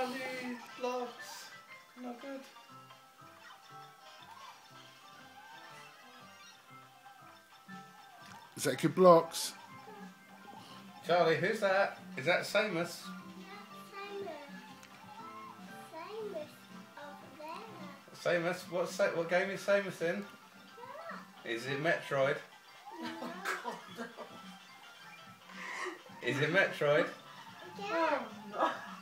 brownie blocks. Not good. Is that good blocks? Charlie, who's that? Is that Samus? Samus, what game is Samus in? Is it Metroid? Oh God, no. Is it Metroid? Yeah. Oh, no.